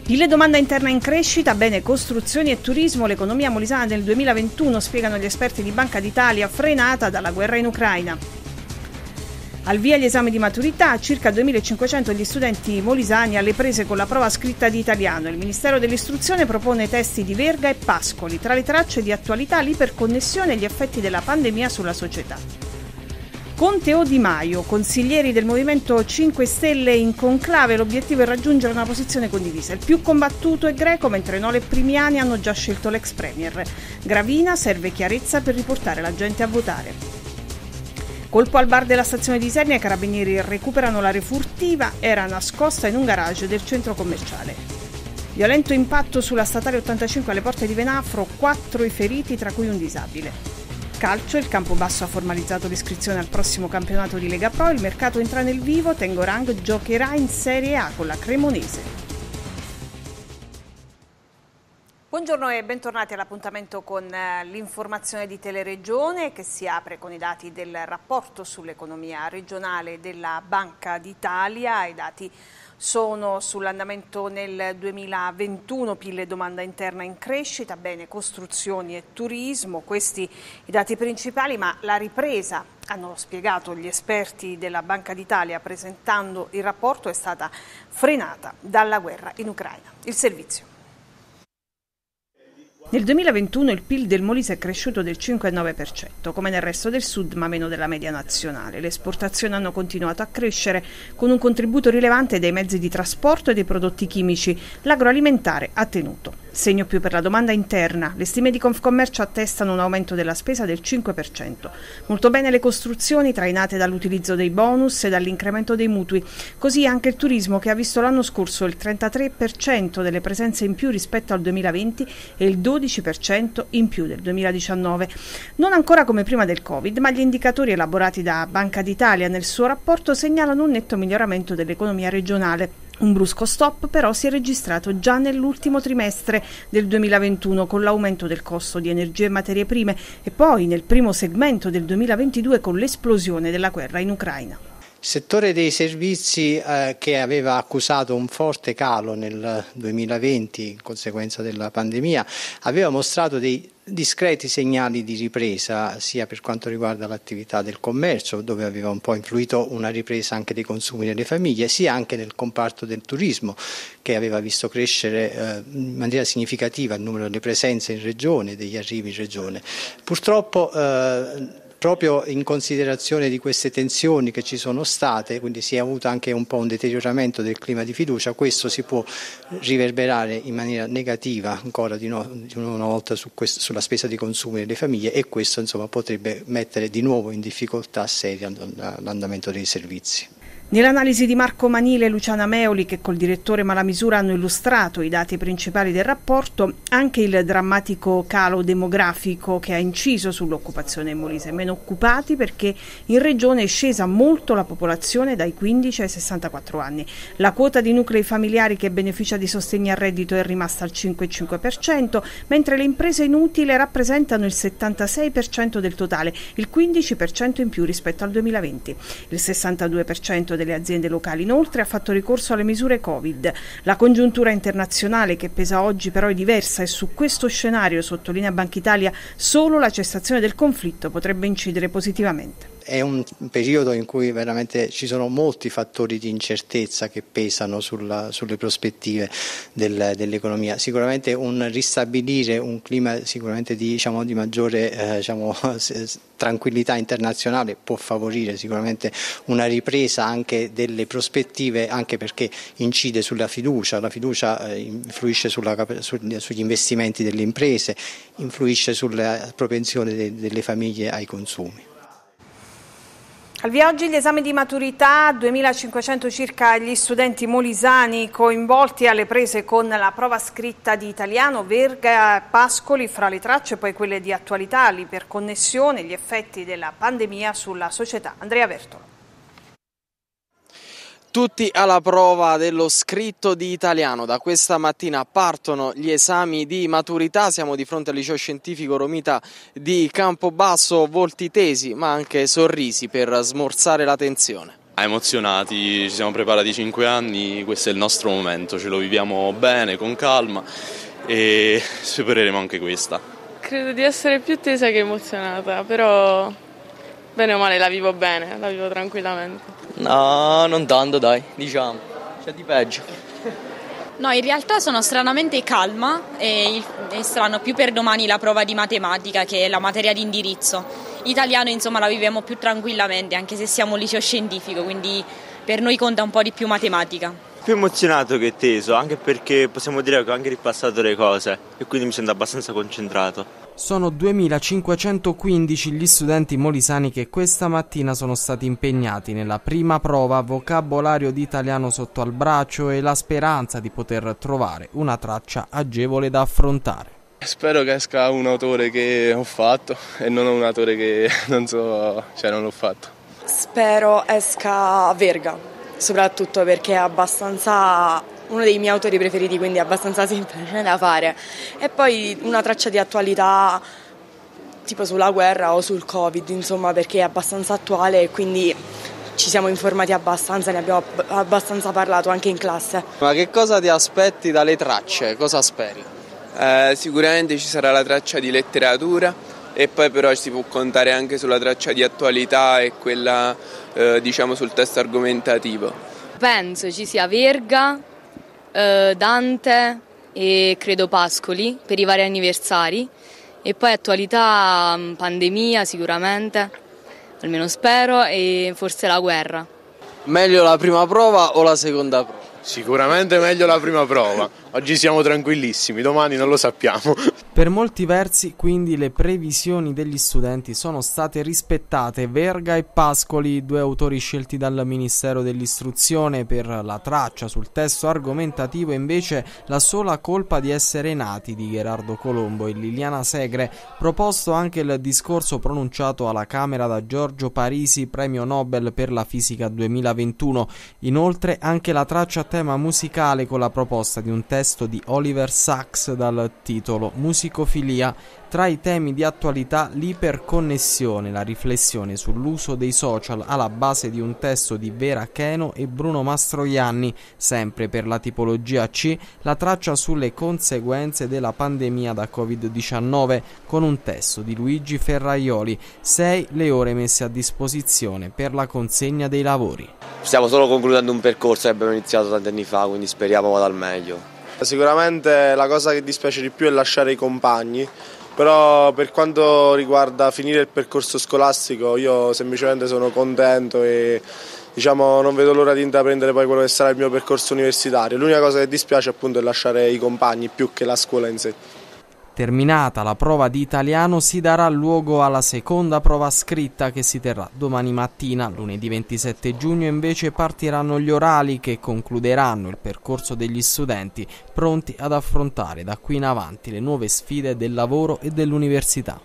PIL e domanda interna in crescita, bene costruzioni e turismo, l'economia molisana nel 2021, spiegano gli esperti di Banca d'Italia, frenata dalla guerra in Ucraina. Al via gli esami di maturità, circa 2.500 gli studenti molisani alle prese con la prova scritta di italiano. Il Ministero dell'Istruzione propone testi di Verga e Pascoli, tra le tracce di attualità l'iperconnessione e gli effetti della pandemia sulla società. Conte o Di Maio, consiglieri del Movimento 5 Stelle in conclave, l'obiettivo è raggiungere una posizione condivisa. Il più combattuto è Greco, mentre Nole e Primiani hanno già scelto l'ex premier. Gravina, serve chiarezza per riportare la gente a votare. Colpo al bar della stazione di Isernia, i carabinieri recuperano la refurtiva, era nascosta in un garage del centro commerciale. Violento impatto sulla statale 85 alle porte di Venafro, 4 i feriti, tra cui un disabile. Calcio, il Campobasso ha formalizzato l'iscrizione al prossimo campionato di Lega Pro, il mercato entra nel vivo, Tengorang giocherà in Serie A con la Cremonese. Buongiorno e bentornati all'appuntamento con l'informazione di Teleregione che si apre con i dati del rapporto sull'economia regionale della Banca d'Italia. I dati sono sull'andamento nel 2021, PIL e domanda interna in crescita, bene costruzioni e turismo, questi i dati principali, ma la ripresa, hanno spiegato gli esperti della Banca d'Italia presentando il rapporto, è stata frenata dalla guerra in Ucraina. Il servizio. Nel 2021 il PIL del Molise è cresciuto del 5,9%, come nel resto del sud, ma meno della media nazionale. Le esportazioni hanno continuato a crescere con un contributo rilevante dei mezzi di trasporto e dei prodotti chimici. L'agroalimentare ha tenuto. Segno più per la domanda interna. Le stime di Confcommercio attestano un aumento della spesa del 5%. Molto bene le costruzioni, trainate dall'utilizzo dei bonus e dall'incremento dei mutui. Così anche il turismo, che ha visto l'anno scorso il 33% delle presenze in più rispetto al 2020 e il 12% in più del 2019. Non ancora come prima del Covid, ma gli indicatori elaborati da Banca d'Italia nel suo rapporto segnalano un netto miglioramento dell'economia regionale. Un brusco stop però si è registrato già nell'ultimo trimestre del 2021 con l'aumento del costo di energie e materie prime e poi nel primo segmento del 2022 con l'esplosione della guerra in Ucraina. Il settore dei servizi che aveva accusato un forte calo nel 2020 in conseguenza della pandemia aveva mostrato dei discreti segnali di ripresa sia per quanto riguarda l'attività del commercio, dove aveva un po' influito una ripresa anche dei consumi delle famiglie, sia anche nel comparto del turismo, che aveva visto crescere in maniera significativa il numero delle presenze in regione, degli arrivi in regione. Purtroppo proprio in considerazione di queste tensioni che ci sono state, quindi si è avuto anche un po' un deterioramento del clima di fiducia, questo si può riverberare in maniera negativa ancora di una volta sulla spesa di consumi delle famiglie e questo insomma potrebbe mettere di nuovo in difficoltà seria l'andamento dei servizi. Nell'analisi di Marco Manile e Luciana Meoli, che col direttore Malamisura hanno illustrato i dati principali del rapporto, anche il drammatico calo demografico che ha inciso sull'occupazione in Molise. Meno occupati perché in regione è scesa molto la popolazione dai 15 ai 64 anni. La quota di nuclei familiari che beneficia di sostegni al reddito è rimasta al 5,5%, mentre le imprese inutili rappresentano il 76% del totale, il 15% in più rispetto al 2020. Il 62% delle aziende locali inoltre ha fatto ricorso alle misure Covid. La congiuntura internazionale che pesa oggi però è diversa e su questo scenario, sottolinea Banca Italia, solo la cessazione del conflitto potrebbe incidere positivamente. È un periodo in cui veramente ci sono molti fattori di incertezza che pesano sulle prospettive dell'economia. Sicuramente un ristabilire un clima sicuramente di maggiore tranquillità internazionale può favorire sicuramente una ripresa anche delle prospettive, anche perché incide sulla fiducia. La fiducia influisce sugli investimenti delle imprese, influisce sulla propensione delle famiglie ai consumi. Al via oggi gli esami di maturità, 2.500 circa gli studenti molisani coinvolti alle prese con la prova scritta di italiano, Verga e Pascoli fra le tracce, poi quelle di attualità, l'iperconnessione, gli effetti della pandemia sulla società. Andrea Vertolo. Tutti alla prova dello scritto di italiano. Da questa mattina partono gli esami di maturità. Siamo di fronte al liceo scientifico Romita di Campobasso, volti tesi ma anche sorrisi per smorzare la tensione. Emozionati, ci siamo preparati 5 anni, questo è il nostro momento, ce lo viviamo bene, con calma e supereremo anche questa. Credo di essere più tesa che emozionata, però bene o male la vivo bene, la vivo tranquillamente. No, non tanto dai, diciamo, c'è di peggio. No, in realtà sono stranamente calma e è strano più per domani la prova di matematica che è la materia di indirizzo. Italiano insomma la viviamo più tranquillamente anche se siamo un liceo scientifico, quindi per noi conta un po' di più matematica. Più emozionato che teso, anche perché possiamo dire che ho anche ripassato le cose e quindi mi sento abbastanza concentrato. Sono 2515 gli studenti molisani che questa mattina sono stati impegnati nella prima prova vocabolario di italiano sotto al braccio e la speranza di poter trovare una traccia agevole da affrontare. Spero che esca un autore che ho fatto e non un autore che non l'ho fatto. Spero esca Verga, soprattutto perché è abbastanza uno dei miei autori preferiti, quindi è abbastanza semplice da fare. E poi una traccia di attualità tipo sulla guerra o sul Covid, insomma, perché è abbastanza attuale e quindi ci siamo informati abbastanza, ne abbiamo abbastanza parlato anche in classe. Ma che cosa ti aspetti dalle tracce? Cosa speri? Sicuramente ci sarà la traccia di letteratura e poi però si può contare anche sulla traccia di attualità e quella sul testo argomentativo. Penso ci sia Verga, Dante e credo Pascoli per i vari anniversari e poi attualità, pandemia sicuramente, almeno spero, e forse la guerra. Meglio la prima prova o la seconda prova? Sicuramente meglio la prima prova, oggi siamo tranquillissimi, domani non lo sappiamo. Per molti versi quindi le previsioni degli studenti sono state rispettate. Verga e Pascoli, due autori scelti dal Ministero dell'Istruzione per la traccia sul testo argomentativo, invece La sola colpa di essere nati di Gherardo Colombo e Liliana Segre, proposto anche il discorso pronunciato alla Camera da Giorgio Parisi, premio Nobel per la fisica 2021. Inoltre anche la traccia a tema musicale con la proposta di un testo di Oliver Sacks dal titolo Musicofilia. Tra i temi di attualità l'iperconnessione, la riflessione sull'uso dei social alla base di un testo di Vera Cheno e Bruno Mastroianni, sempre per la tipologia C, la traccia sulle conseguenze della pandemia da Covid-19 con un testo di Luigi Ferraioli. 6 le ore messe a disposizione per la consegna dei lavori. Stiamo solo concludendo un percorso che abbiamo iniziato tanti anni fa, quindi speriamo vada al meglio. Sicuramente la cosa che dispiace di più è lasciare i compagni, però per quanto riguarda finire il percorso scolastico io semplicemente sono contento e non vedo l'ora di intraprendere poi quello che sarà il mio percorso universitario. L'unica cosa che dispiace appunto è lasciare i compagni più che la scuola in sé. Terminata la prova di italiano si darà luogo alla seconda prova scritta che si terrà domani mattina. Lunedì 27 giugno invece partiranno gli orali che concluderanno il percorso degli studenti pronti ad affrontare da qui in avanti le nuove sfide del lavoro e dell'università.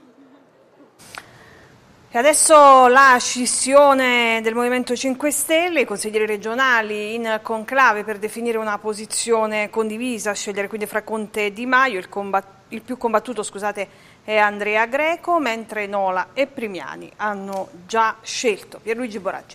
E adesso la scissione del Movimento 5 Stelle, i consiglieri regionali in conclave per definire una posizione condivisa, scegliere quindi fra Conte e Di Maio. Il più combattuto è Andrea Greco, mentre Nola e Primiani hanno già scelto Pierluigi Boraggi.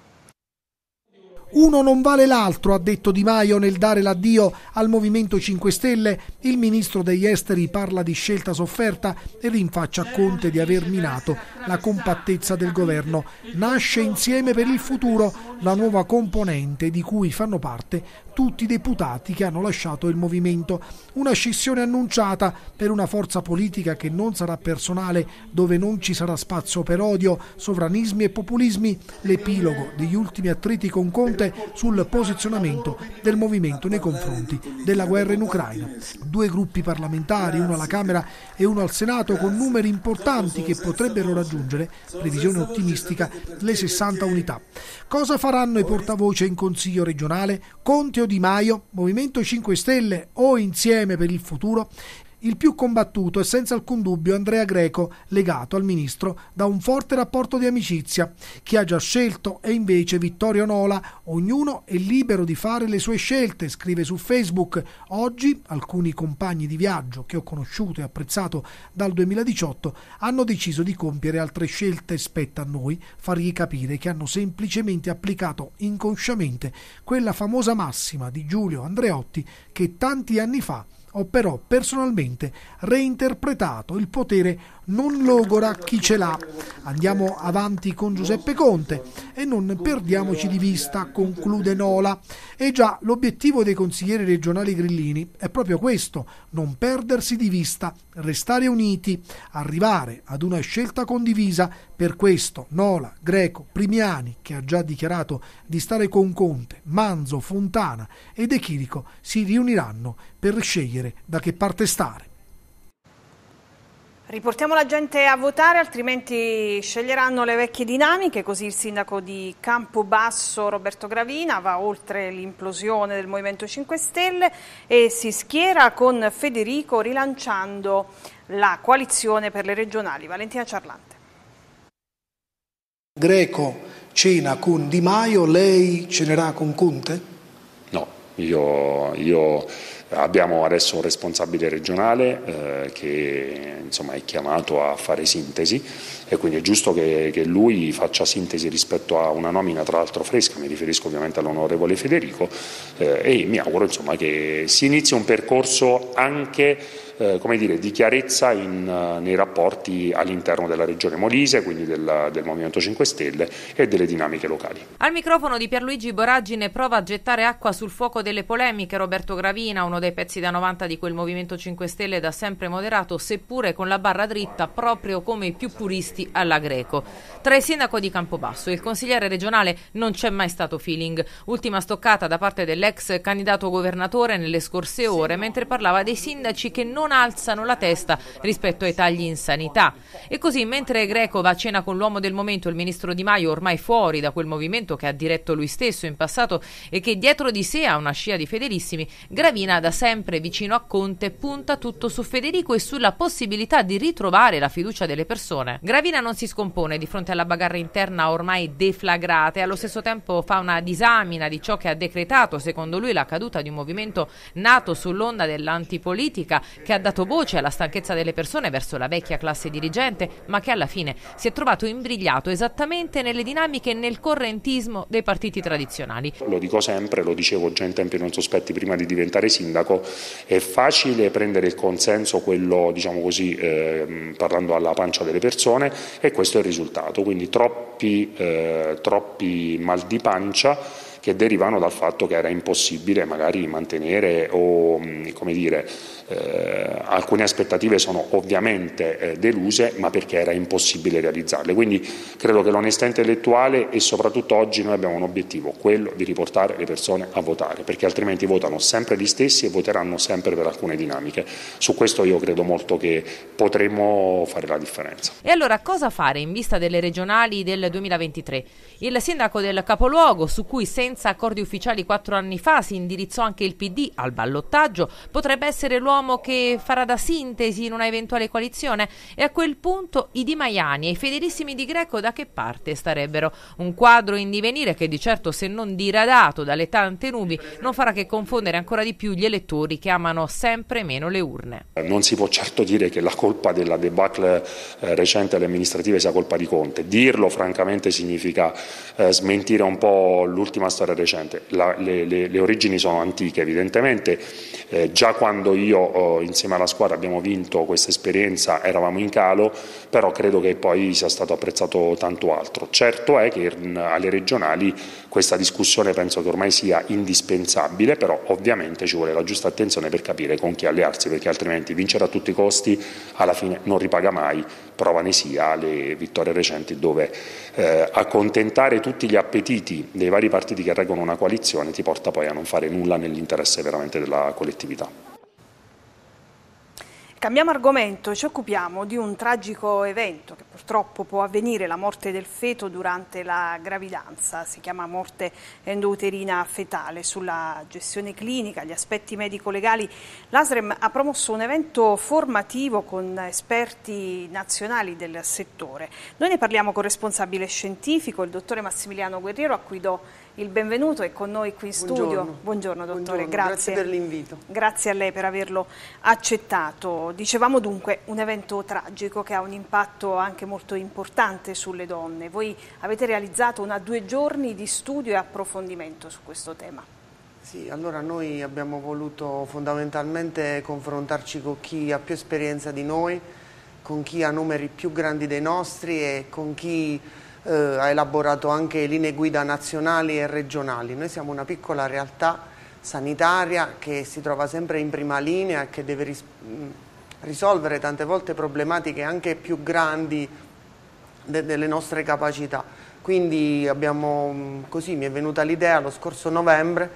Uno non vale l'altro, ha detto Di Maio nel dare l'addio al Movimento 5 Stelle. Il ministro degli esteri parla di scelta sofferta e rinfaccia a Conte di aver minato la compattezza del governo. Nasce Insieme per il futuro, la nuova componente di cui fanno parte tutti i deputati che hanno lasciato il movimento. Una scissione annunciata per una forza politica che non sarà personale, dove non ci sarà spazio per odio, sovranismi e populismi. L'epilogo degli ultimi attriti con Conte sul posizionamento del movimento nei confronti della guerra in Ucraina. 2 gruppi parlamentari, uno alla Camera e uno al Senato, con numeri importanti che potrebbero raggiungere, previsione ottimistica, le 60 unità. Cosa faranno i portavoce in Consiglio regionale? Conte o Di Maio? Movimento 5 Stelle o Insieme per il futuro? Il più combattuto è senza alcun dubbio Andrea Greco, legato al ministro da un forte rapporto di amicizia. Chi ha già scelto è invece Vittorio Nola. Ognuno è libero di fare le sue scelte, scrive su Facebook. Oggi alcuni compagni di viaggio che ho conosciuto e apprezzato dal 2018 hanno deciso di compiere altre scelte. Spetta a noi fargli capire che hanno semplicemente applicato inconsciamente quella famosa massima di Giulio Andreotti che tanti anni fa ho però personalmente reinterpretato: il potere non logora chi ce l'ha. Andiamo avanti con Giuseppe Conte e non perdiamoci di vista, conclude Nola. E già, l'obiettivo dei consiglieri regionali grillini è proprio questo: non perdersi di vista, restare uniti, arrivare ad una scelta condivisa. Per questo Nola, Greco, Primiani, che ha già dichiarato di stare con Conte, Manzo, Fontana e De Chirico si riuniranno per scegliere da che parte stare. Riportiamo la gente a votare, altrimenti sceglieranno le vecchie dinamiche, così il sindaco di Campobasso Roberto Gravina va oltre l'implosione del Movimento 5 Stelle e si schiera con Federico rilanciando la coalizione per le regionali. Valentina Ciarlante. Greco cena con Di Maio, lei cenerà con Conte? No, io abbiamo adesso un responsabile regionale che insomma è chiamato a fare sintesi e quindi è giusto che lui faccia sintesi rispetto a una nomina tra l'altro fresca, mi riferisco ovviamente all'onorevole Federico e mi auguro insomma che si inizi un percorso anche di chiarezza nei rapporti all'interno della regione Molise, quindi del Movimento 5 Stelle e delle dinamiche locali. Al microfono di Pierluigi Boraggine prova a gettare acqua sul fuoco delle polemiche Roberto Gravina, uno dei pezzi da 90 di quel Movimento 5 Stelle da sempre moderato, seppure con la barra dritta proprio come i più puristi alla Greco. Tra il sindaco di Campobasso e il consigliere regionale non c'è mai stato feeling. Ultima stoccata da parte dell'ex candidato governatore nelle scorse ore, mentre parlava dei sindaci che non alzano la testa rispetto ai tagli in sanità. E così, mentre Greco va a cena con l'uomo del momento, il ministro Di Maio, ormai fuori da quel movimento che ha diretto lui stesso in passato e che dietro di sé ha una scia di fedelissimi, Gravina, da sempre vicino a Conte, punta tutto su Federico e sulla possibilità di ritrovare la fiducia delle persone. Gravina non si scompone di fronte alla bagarre interna ormai deflagrata e allo stesso tempo fa una disamina di ciò che ha decretato, secondo lui, la caduta di un movimento nato sull'onda dell'antipolitica, che ha dato voce alla stanchezza delle persone verso la vecchia classe dirigente, ma che alla fine si è trovato imbrigliato esattamente nelle dinamiche e nel correntismo dei partiti tradizionali. Lo dico sempre, lo dicevo già in tempi non sospetti prima di diventare sindaco, è facile prendere il consenso, quello diciamo così, parlando alla pancia delle persone, e questo è il risultato, quindi troppi mal di pancia che derivano dal fatto che era impossibile magari mantenere o alcune aspettative sono ovviamente deluse, ma perché era impossibile realizzarle. Quindi credo che l'onestà intellettuale e soprattutto oggi noi abbiamo un obiettivo, quello di riportare le persone a votare, perché altrimenti votano sempre gli stessi e voteranno sempre per alcune dinamiche. Su questo io credo molto che potremo fare la differenza. E allora cosa fare in vista delle regionali del 2023? Il sindaco del capoluogo, su cui senza accordi ufficiali 4 anni fa si indirizzò anche il PD al ballottaggio, potrebbe essere l'uomo che farà da sintesi in una eventuale coalizione? E a quel punto i Di Maiani e i fedelissimi di Greco da che parte starebbero? Un quadro in divenire che di certo, se non diradato dalle tante nubi, non farà che confondere ancora di più gli elettori che amano sempre meno le urne. Non si può certo dire che la colpa della debacle recente alle amministrative sia colpa di Conte. Dirlo francamente significa smentire un po' l'ultima storia recente. Le origini sono antiche evidentemente, già quando io insieme alla squadra abbiamo vinto questa esperienza eravamo in calo, però credo che poi sia stato apprezzato tanto altro. Certo è che alle regionali questa discussione penso che ormai sia indispensabile, però ovviamente ci vuole la giusta attenzione per capire con chi allearsi, perché altrimenti vincere a tutti i costi alla fine non ripaga mai. Prova ne sia le vittorie recenti, dove accontentare tutti gli appetiti dei vari partiti che reggono una coalizione ti porta poi a non fare nulla nell'interesse veramente della collettività. Cambiamo argomento, ci occupiamo di un tragico evento che purtroppo può avvenire, la morte del feto durante la gravidanza. Si chiama morte endouterina fetale. Sulla gestione clinica, gli aspetti medico-legali, l'ASREM ha promosso un evento formativo con esperti nazionali del settore. Noi ne parliamo con il responsabile scientifico, il dottore Massimiliano Guerriero, a cui do il benvenuto, è con noi qui in studio. Buongiorno dottore, grazie per l'invito. Grazie a lei per averlo accettato. Dicevamo dunque un evento tragico che ha un impatto anche molto importante sulle donne. Voi avete realizzato 2 giorni di studio e approfondimento su questo tema. Sì, allora noi abbiamo voluto fondamentalmente confrontarci con chi ha più esperienza di noi, con chi ha numeri più grandi dei nostri e con chi ha elaborato anche linee guida nazionali e regionali. Noi siamo una piccola realtà sanitaria che si trova sempre in prima linea e che deve risolvere tante volte problematiche anche più grandi delle nostre capacità. Quindi mi è venuta l'idea lo scorso novembre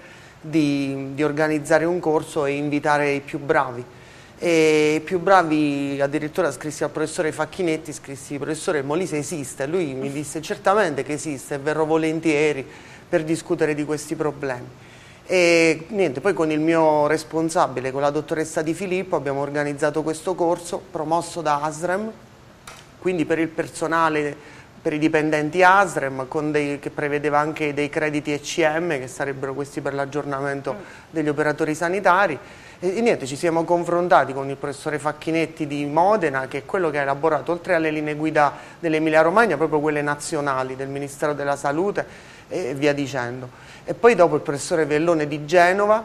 di organizzare un corso e invitare i più bravi. E i più bravi, addirittura scrissi al professore Facchinetti, professore, Molise esiste? Lui mi disse certamente che esiste e verrò volentieri per discutere di questi problemi. E niente, poi con il mio responsabile, con la dottoressa Di Filippo, abbiamo organizzato questo corso promosso da ASREM, quindi per il personale, per i dipendenti ASREM, che prevedeva anche dei crediti ECM, che sarebbero questi per l'aggiornamento degli operatori sanitari. E niente, ci siamo confrontati con il professore Facchinetti di Modena, che è quello che ha elaborato, oltre alle linee guida dell'Emilia Romagna, proprio quelle nazionali del Ministero della Salute e via dicendo. E poi dopo il professore Vellone di Genova,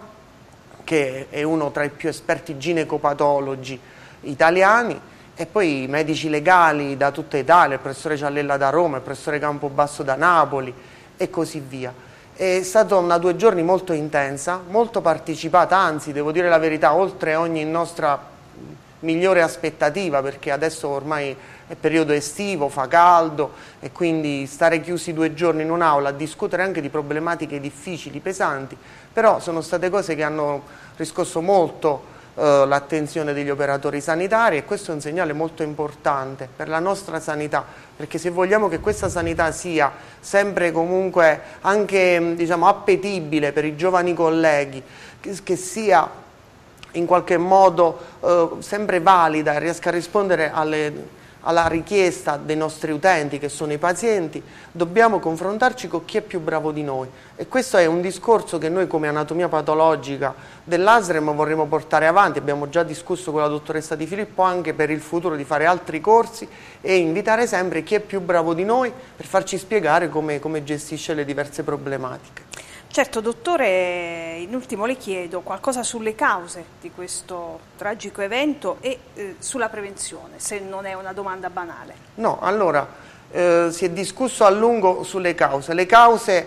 che è uno tra i più esperti ginecopatologi italiani, e poi i medici legali da tutta Italia, il professore Ciallella da Roma, il professore Campobasso da Napoli e così via. È stata 2 giorni molto intensa, molto partecipata, anzi devo dire la verità, oltre ogni nostra migliore aspettativa, perché adesso ormai è periodo estivo, fa caldo e quindi stare chiusi 2 giorni in un'aula a discutere anche di problematiche difficili, pesanti, però sono state cose che hanno riscosso molto l'attenzione degli operatori sanitari e questo è un segnale molto importante per la nostra sanità, perché se vogliamo che questa sanità sia sempre comunque anche appetibile per i giovani colleghi, che sia in qualche modo sempre valida e riesca a rispondere alla richiesta dei nostri utenti, che sono i pazienti, dobbiamo confrontarci con chi è più bravo di noi. E questo è un discorso che noi come anatomia patologica dell'ASREM vorremmo portare avanti. Abbiamo già discusso con la dottoressa Di Filippo anche per il futuro di fare altri corsi e invitare sempre chi è più bravo di noi per farci spiegare come gestisce le diverse problematiche. Certo, dottore, in ultimo le chiedo qualcosa sulle cause di questo tragico evento e sulla prevenzione, se non è una domanda banale. No, allora, si è discusso a lungo sulle cause. Le cause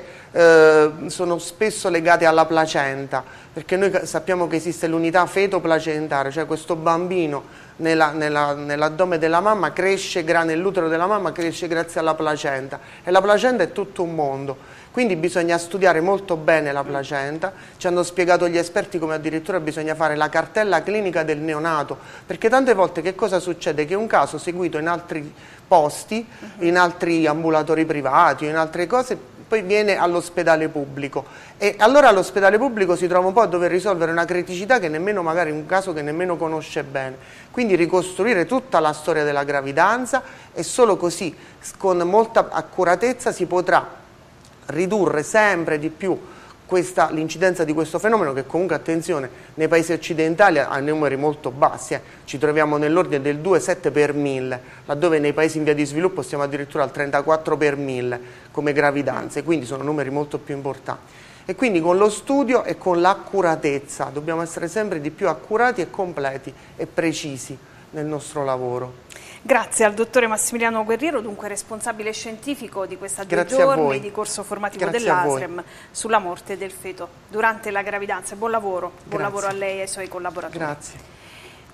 sono spesso legate alla placenta, perché noi sappiamo che esiste l'unità feto-placentaria, cioè questo bambino nell'addome della mamma cresce, nell'utero della mamma cresce grazie alla placenta, e la placenta è tutto un mondo. Quindi bisogna studiare molto bene la placenta, ci hanno spiegato gli esperti come addirittura bisogna fare la cartella clinica del neonato, perché tante volte che cosa succede? Che un caso seguito in altri posti, in altri ambulatori privati o in altre cose, poi viene all'ospedale pubblico e allora all'ospedale pubblico si trova un po' a dover risolvere una criticità che nemmeno, magari un caso che nemmeno conosce bene. Quindi ricostruire tutta la storia della gravidanza e solo così, con molta accuratezza, si potrà ridurre sempre di più l'incidenza di questo fenomeno, che comunque, attenzione, nei paesi occidentali ha numeri molto bassi, ci troviamo nell'ordine del 2,7 per 1000, laddove nei paesi in via di sviluppo siamo addirittura al 34 per 1000 come gravidanze, quindi sono numeri molto più importanti. E quindi con lo studio e con l'accuratezza dobbiamo essere sempre di più accurati e completi e precisi nel nostro lavoro. Grazie al dottore Massimiliano Guerriero, dunque responsabile scientifico di questa 2 giorni di corso formativo dell'ASREM sulla morte del feto durante la gravidanza. Buon lavoro a lei e ai suoi collaboratori. Grazie.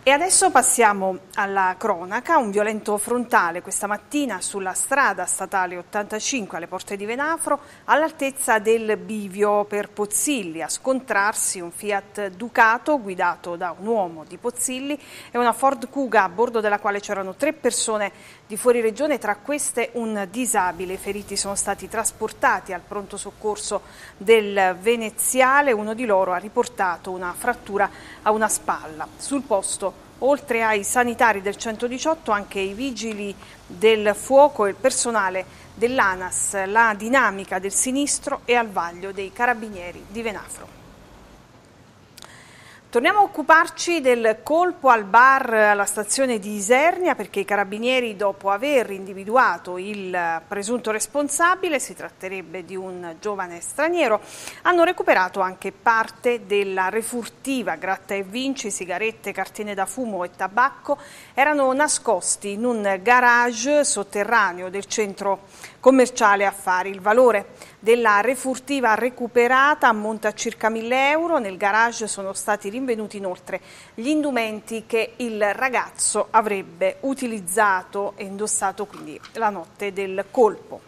E adesso passiamo alla cronaca. Un violento frontale questa mattina sulla strada statale 85 alle porte di Venafro, all'altezza del bivio per Pozzilli. A scontrarsi un Fiat Ducato guidato da un uomo di Pozzilli e una Ford Kuga a bordo della quale c'erano 3 persone di fuori regione, tra queste un disabile. I feriti sono stati trasportati al pronto soccorso del Veneziale. Uno di loro ha riportato una frattura a una spalla. Sul posto, oltre ai sanitari del 118, anche i vigili del fuoco e il personale dell'ANAS. La dinamica del sinistro è al vaglio dei carabinieri di Venafro. Torniamo a occuparci del colpo al bar alla stazione di Isernia, perché i carabinieri, dopo aver individuato il presunto responsabile, si tratterebbe di un giovane straniero, hanno recuperato anche parte della refurtiva. Gratta e vinci, sigarette, cartine da fumo e tabacco erano nascosti in un garage sotterraneo del centro commerciale Affari. Il valore della refurtiva recuperata ammonta a circa 1.000 euro. Nel garage sono stati rinvenuti inoltre gli indumenti che il ragazzo avrebbe utilizzato e indossato quindi la notte del colpo.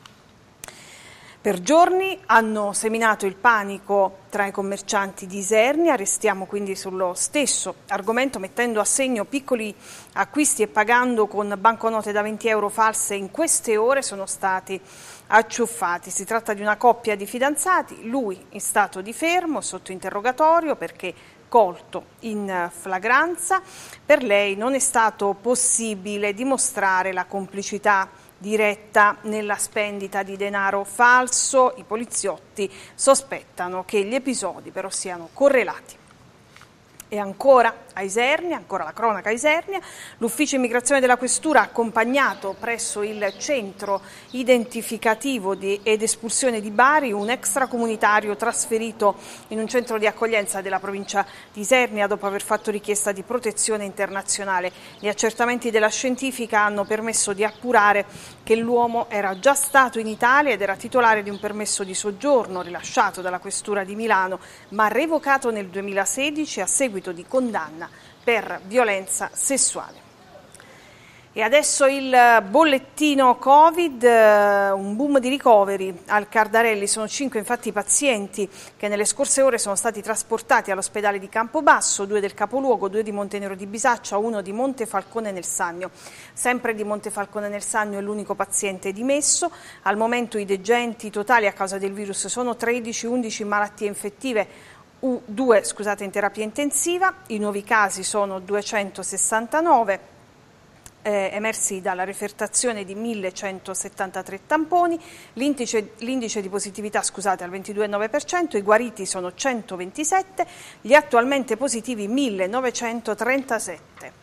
Per giorni hanno seminato il panico tra i commercianti di Isernia. Restiamo quindi sullo stesso argomento, mettendo a segno piccoli acquisti e pagando con banconote da 20 euro false. In queste ore sono stati acciuffati. Si tratta di una coppia di fidanzati, lui in stato di fermo sotto interrogatorio perché colto in flagranza. Per lei non è stato possibile dimostrare la complicità diretta nella spendita di denaro falso. I poliziotti sospettano che gli episodi però siano correlati. E ancora a Isernia, ancora la cronaca a Isernia, l'ufficio immigrazione della questura ha accompagnato presso il centro identificativo ed espulsione di Bari un extracomunitario trasferito in un centro di accoglienza della provincia di Isernia dopo aver fatto richiesta di protezione internazionale. Gli accertamenti della scientifica hanno permesso di appurare che l'uomo era già stato in Italia ed era titolare di un permesso di soggiorno rilasciato dalla questura di Milano, ma revocato nel 2016 a seguito di condanna per violenza sessuale. E adesso il bollettino Covid, un boom di ricoveri al Cardarelli. Sono 5 infatti i pazienti che nelle scorse ore sono stati trasportati all'ospedale di Campobasso, 2 del capoluogo, 2 di Montenero di Bisaccia, 1 di Montefalcone nel Sannio. Sempre di Montefalcone nel Sannio è l'unico paziente dimesso. Al momento i degenti totali a causa del virus sono 13, 11 malattie infettive, 2 in terapia intensiva. I nuovi casi sono 269, emersi dalla refertazione di 1.173 tamponi, l'indice di positività al 22,9%, i guariti sono 127, gli attualmente positivi 1.937.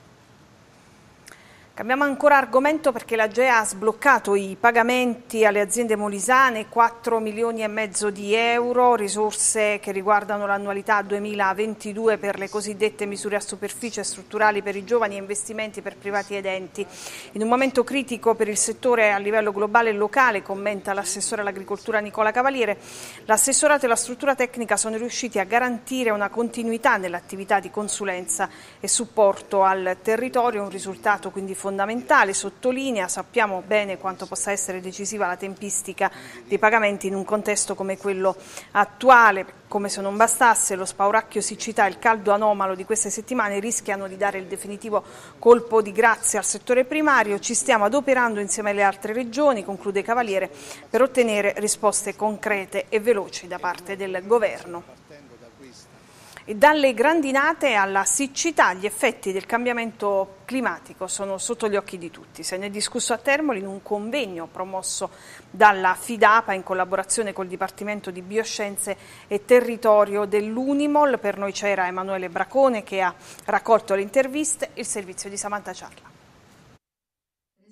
Cambiamo ancora argomento perché l'AGEA ha sbloccato i pagamenti alle aziende molisane, 4,5 milioni di euro, risorse che riguardano l'annualità 2022 per le cosiddette misure a superficie strutturali per i giovani e investimenti per privati ed enti. In un momento critico per il settore a livello globale e locale, commenta l'assessore all'agricoltura Nicola Cavaliere, l'assessorato e la struttura tecnica sono riusciti a garantire una continuità nell'attività di consulenza e supporto al territorio, un risultato quindi fondamentale. Sottolinea, sappiamo bene quanto possa essere decisiva la tempistica dei pagamenti in un contesto come quello attuale. Come se non bastasse, lo spauracchio siccità e il caldo anomalo di queste settimane rischiano di dare il definitivo colpo di grazia al settore primario. Ci stiamo adoperando insieme alle altre regioni, conclude Cavaliere, per ottenere risposte concrete e veloci da parte del Governo. E dalle grandinate alla siccità, gli effetti del cambiamento climatico sono sotto gli occhi di tutti. Se ne è discusso a Termoli in un convegno promosso dalla FIDAPA in collaborazione col Dipartimento di Bioscienze e Territorio dell'Unimol. Per noi c'era Emanuele Bracone che ha raccolto le interviste, il servizio di Samantha Ciarla.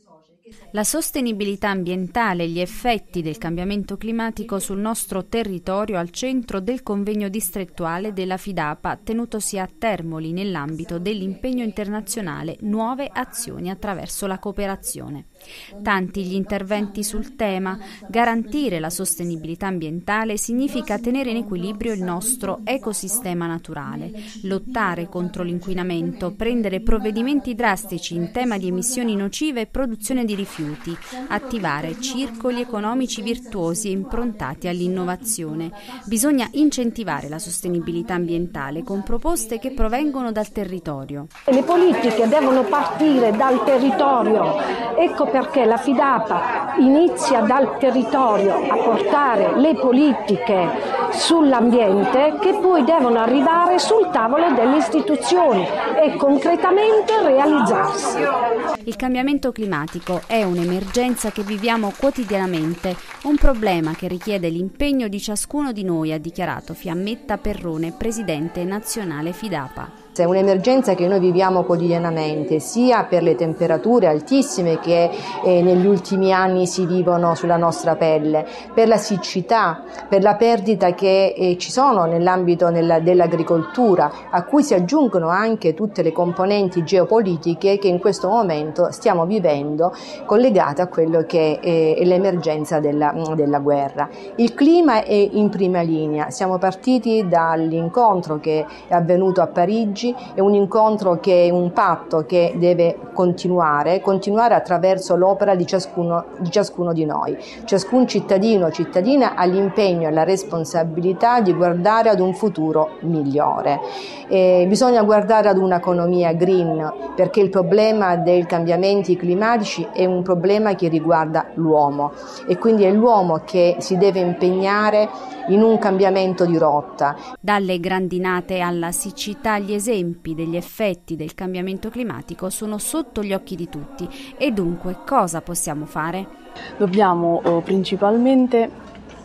La sostenibilità ambientale e gli effetti del cambiamento climatico sul nostro territorio al centro del convegno distrettuale della FIDAPA tenutosi a Termoli nell'ambito dell'impegno internazionale Nuove azioni attraverso la cooperazione. Tanti gli interventi sul tema. Garantire la sostenibilità ambientale significa tenere in equilibrio il nostro ecosistema naturale, lottare contro l'inquinamento, prendere provvedimenti drastici in tema di emissioni nocive e produzione di rifiuti, attivare circoli economici virtuosi e improntati all'innovazione. Bisogna incentivare la sostenibilità ambientale con proposte che provengono dal territorio. Le politiche devono partire dal territorio, ecco perché la FIDAPA inizia dal territorio a portare le politiche sull'ambiente che poi devono arrivare sul tavolo delle istituzioni e concretamente realizzarsi. Il cambiamento climatico è un'emergenza che viviamo quotidianamente, un problema che richiede l'impegno di ciascuno di noi, ha dichiarato Fiammetta Perrone, presidente nazionale FIDAPA. È un'emergenza che noi viviamo quotidianamente, sia per le temperature altissime che negli ultimi anni si vivono sulla nostra pelle, per la siccità, per la perdita che ci sono nell'ambito dell'agricoltura, a cui si aggiungono anche tutte le componenti geopolitiche che in questo momento stiamo vivendo, collegate a quello che è l'emergenza della guerra. Il clima è in prima linea, siamo partiti dall'incontro che è avvenuto a Parigi. È un incontro che è un patto che deve continuare attraverso l'opera di ciascuno di noi. Ciascun cittadino o cittadina ha l'impegno e la responsabilità di guardare ad un futuro migliore. Bisogna guardare ad un'economia green, perché il problema dei cambiamenti climatici è un problema che riguarda l'uomo e quindi è l'uomo che si deve impegnare in un cambiamento di rotta. Dalle grandinate alla siccità, gli esempi degli effetti del cambiamento climatico sono sotto gli occhi di tutti e dunque cosa possiamo fare? Dobbiamo principalmente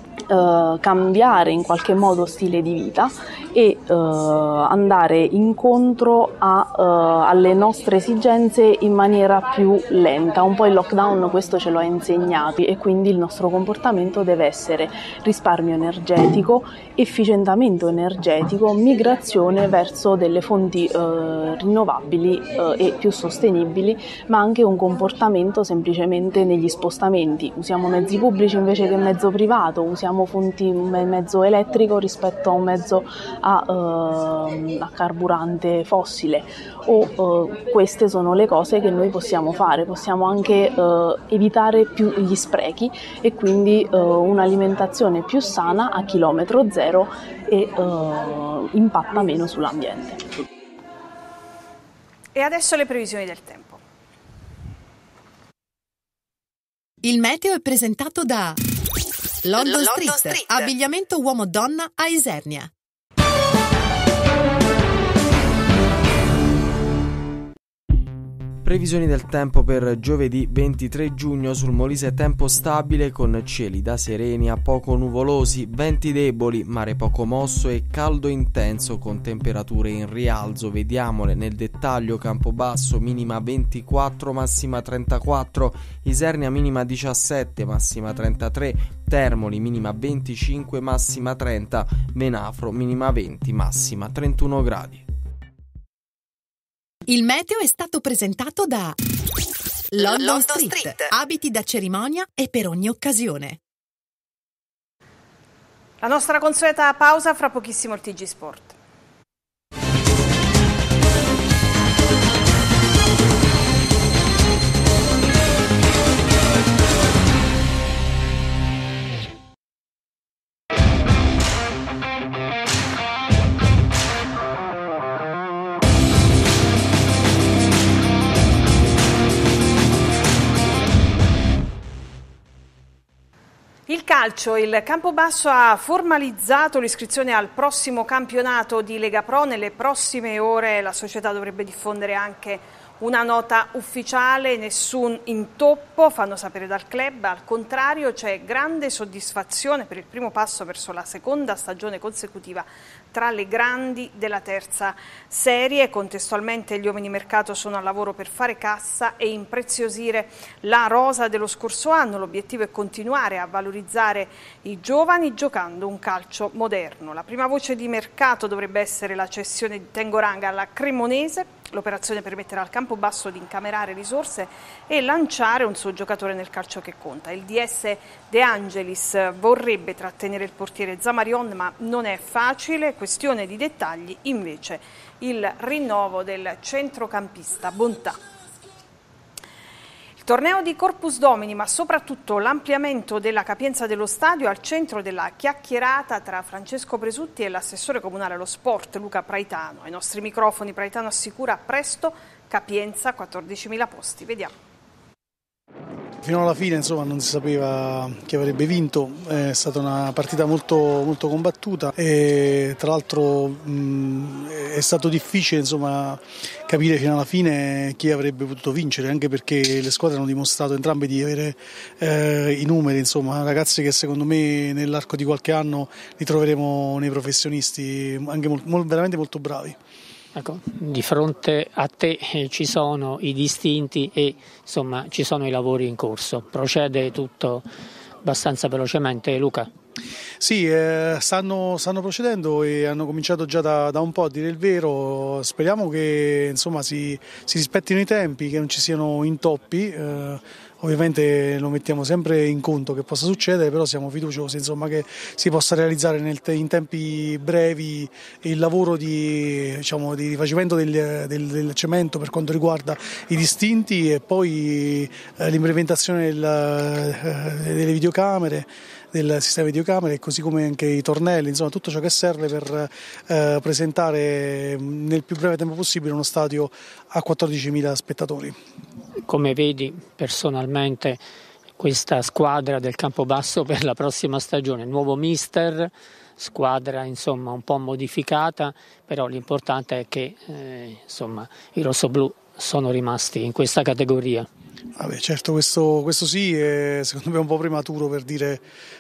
cambiare in qualche modo stile di vita e andare incontro alle nostre esigenze in maniera più lenta. Un po' il lockdown questo ce lo ha insegnato e quindi il nostro comportamento deve essere risparmio energetico, efficientamento energetico, migrazione verso delle fonti rinnovabili e più sostenibili, ma anche un comportamento semplicemente negli spostamenti. Usiamo mezzi pubblici invece che mezzo privato, usiamo un mezzo elettrico rispetto a un mezzo a carburante fossile queste sono le cose che noi possiamo fare. Possiamo anche evitare più gli sprechi e quindi un'alimentazione più sana a chilometro zero e impatta meno sull'ambiente. E adesso le previsioni del tempo. Il meteo è presentato da London Street, abbigliamento uomo-donna a Isernia. Previsioni del tempo per giovedì 23 giugno sul Molise: tempo stabile con cieli da sereni a poco nuvolosi, venti deboli, mare poco mosso e caldo intenso con temperature in rialzo. Vediamole nel dettaglio: Campobasso minima 24, massima 34, Isernia minima 17, massima 33, Termoli minima 25, massima 30, Menafro minima 20, massima 31 gradi. Il meteo è stato presentato da London Street, abiti da cerimonia e per ogni occasione. La nostra consueta pausa, fra pochissimo il TG Sport. Il calcio, il Campobasso ha formalizzato l'iscrizione al prossimo campionato di Lega Pro. Nelle prossime ore la società dovrebbe diffondere anche una nota ufficiale, nessun intoppo, fanno sapere dal club. Al contrario, c'è grande soddisfazione per il primo passo verso la seconda stagione consecutiva tra le grandi della terza serie. Contestualmente gli uomini mercato sono al lavoro per fare cassa e impreziosire la rosa dello scorso anno. L'obiettivo è continuare a valorizzare i giovani giocando un calcio moderno. La prima voce di mercato dovrebbe essere la cessione di Tengoranga alla Cremonese. L'operazione permetterà al Campobasso di incamerare risorse e lanciare un suo giocatore nel calcio che conta. Il DS De Angelis vorrebbe trattenere il portiere Zamarion, ma non è facile. Questione di dettagli invece il rinnovo del centrocampista Bontà. Il torneo di Corpus Domini, ma soprattutto l'ampliamento della capienza dello stadio al centro della chiacchierata tra Francesco Presutti e l'assessore comunale allo sport Luca Praitano. Ai nostri microfoni Praitano assicura presto capienza 14.000 posti. Vediamo. Fino alla fine non si sapeva chi avrebbe vinto, è stata una partita molto combattuta e tra l'altro è stato difficile capire fino alla fine chi avrebbe potuto vincere, anche perché le squadre hanno dimostrato entrambe di avere i numeri, ragazzi che secondo me nell'arco di qualche anno li troveremo nei professionisti, anche veramente molto bravi. Ecco, di fronte a te ci sono i distinti e ci sono i lavori in corso. Procede tutto abbastanza velocemente, Luca? Sì, stanno procedendo e hanno cominciato già da un po', a dire il vero. Speriamo che si rispettino i tempi, che non ci siano intoppi. Ovviamente lo mettiamo sempre in conto che possa succedere, però siamo fiduciosi che si possa realizzare in tempi brevi il lavoro di rifacimento del cemento per quanto riguarda i distinti e poi l'implementazione delle videocamere, del sistema videocamere, così come anche i tornelli, tutto ciò che serve per presentare nel più breve tempo possibile uno stadio a 14.000 spettatori. Come vedi personalmente questa squadra del Campobasso per la prossima stagione? Nuovo mister, squadra un po' modificata, però l'importante è che i rossoblù sono rimasti in questa categoria. Certo, questo sì, secondo me è un po' prematuro per dire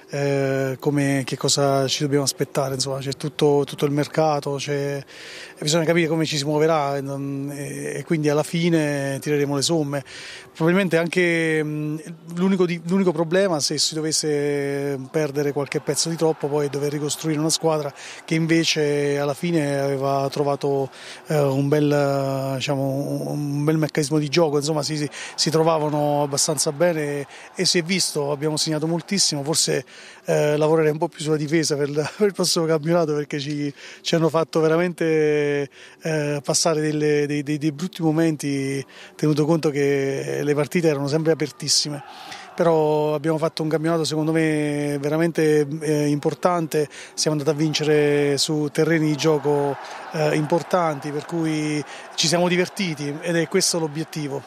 che cosa ci dobbiamo aspettare, c'è tutto il mercato, bisogna capire come ci si muoverà e quindi alla fine tireremo le somme. Probabilmente anche l'unico problema, se si dovesse perdere qualche pezzo di troppo, poi è dover ricostruire una squadra che invece alla fine aveva trovato un bel meccanismo di gioco, si trovavano abbastanza bene e si è visto, abbiamo segnato moltissimo, forse lavorerei un po' più sulla difesa per il prossimo campionato, perché ci hanno fatto veramente passare dei brutti momenti, tenuto conto che le partite erano sempre apertissime. Però abbiamo fatto un campionato secondo me veramente importante, siamo andati a vincere su terreni di gioco importanti, per cui ci siamo divertiti ed è questo l'obiettivo.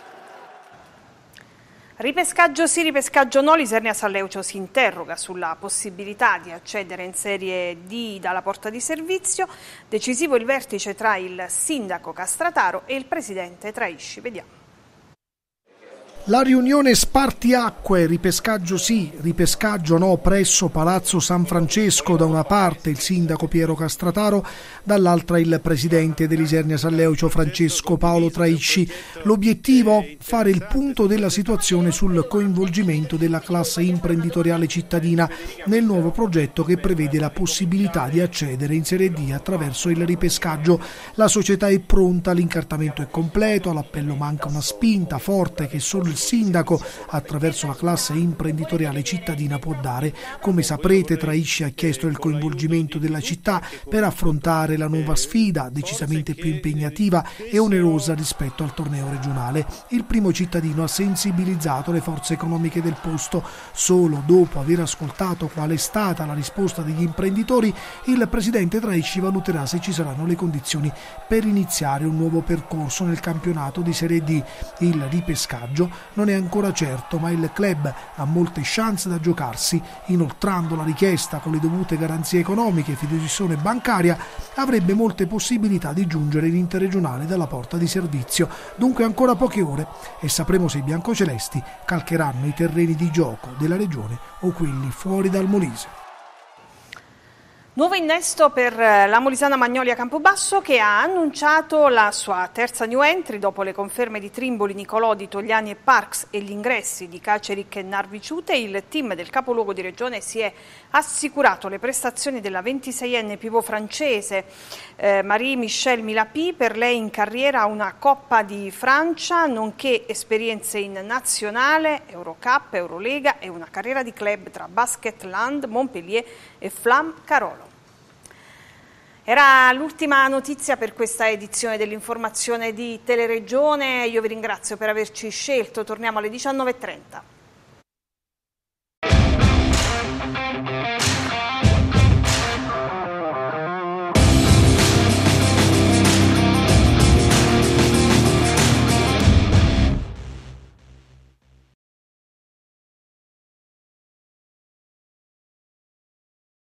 Ripescaggio sì, ripescaggio no, l'Isernia Salleucio si interroga sulla possibilità di accedere in Serie D dalla porta di servizio. Decisivo il vertice tra il sindaco Castrataro e il presidente Traisci. Vediamo. La riunione spartiacque, ripescaggio sì, ripescaggio no, presso Palazzo San Francesco, da una parte il sindaco Piero Castrataro, dall'altra il presidente dell'Isernia Salleucio Francesco Paolo Traisci. L'obiettivo? Fare il punto della situazione sul coinvolgimento della classe imprenditoriale cittadina nel nuovo progetto che prevede la possibilità di accedere in Serie D attraverso il ripescaggio. La società è pronta, l'incartamento è completo, all'appello manca una spinta forte che solo il sindaco attraverso la classe imprenditoriale cittadina può dare. Come saprete, Traisci ha chiesto il coinvolgimento della città per affrontare la nuova sfida, decisamente più impegnativa e onerosa rispetto al torneo regionale. Il primo cittadino ha sensibilizzato le forze economiche del posto. Solo dopo aver ascoltato qual è stata la risposta degli imprenditori, il presidente Traisci valuterà se ci saranno le condizioni per iniziare un nuovo percorso nel campionato di Serie D. Il ripescaggio non è ancora certo, ma il club ha molte chance da giocarsi. Inoltrando la richiesta con le dovute garanzie economiche e fideiussione bancaria, avrebbe molte possibilità di giungere in interregionale dalla porta di servizio. Dunque ancora poche ore e sapremo se i biancocelesti calcheranno i terreni di gioco della regione o quelli fuori dal Molise. Nuovo innesto per la Molisana Magnolia Campobasso, che ha annunciato la sua terza new entry dopo le conferme di Trimboli, Nicolodi, Togliani e Parks e gli ingressi di Caceric e Narviciute. Il team del capoluogo di regione si è assicurato le prestazioni della 26enne pivot francese Marie-Michelle Milapi. Per lei in carriera una Coppa di Francia, nonché esperienze in nazionale, Eurocup, Eurolega e una carriera di club tra Basketland, Montpellier e Flam Carolo. Era l'ultima notizia per questa edizione dell'informazione di Teleregione. Io vi ringrazio per averci scelto. Torniamo alle 19:30.